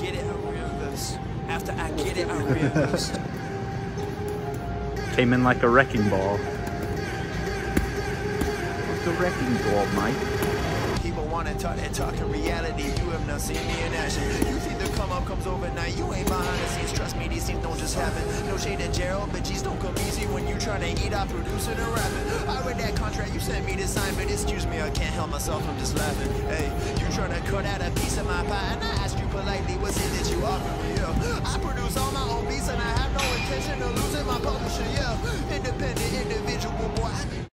get it, I reimburse. After I get it, I reimburse. Came in like a wrecking ball. What's a wrecking ball, Mike? People wanna talk that talk in reality. You have not seen me in action. You think the come up comes overnight. You ain't behind the scenes. Trust me, these things don't just happen. No shade to Gerald, but G's don't come easy when you tryna eat out producing and rapping. I read that contract you sent me to sign, but excuse me, I can't help myself, I'm just laughing. Hey, you tryna cut out a piece of my pie, and I asked you politely, what's it that you offer me? Yeah, I produce all my own beats, and I have no intention of losing my publisher. Yeah, independent individual, boy.